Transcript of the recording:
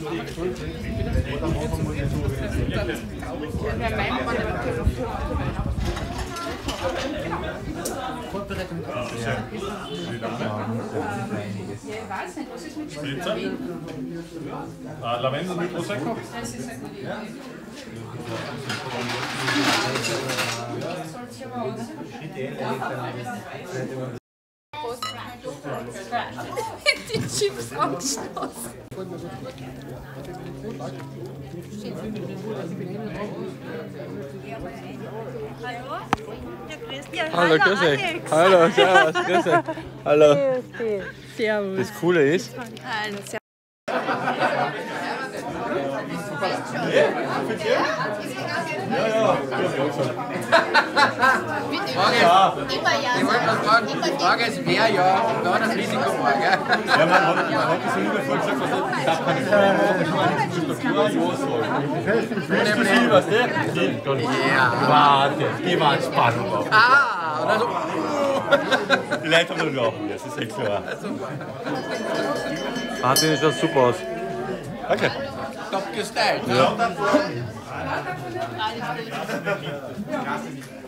Spritzer? Lavendel mit Prosecco? Die Chips angeschlossen. Hallo, grüß euch. Hallo, servus, grüß euch. Hallo. Servus. Das Coole ist, Ich wollte mal fragen, die Frage ist, wer ja und wer das Risiko war, gell? Ja, man hat das ungefähr gesagt, ich darf keine Fragen machen, was der? Warte, die waren spannend. Ah, oder so. Die Leute haben nur glauben, das ist echt klar. Martin, schaut super aus. Danke. Top gestylt, ne? Ja.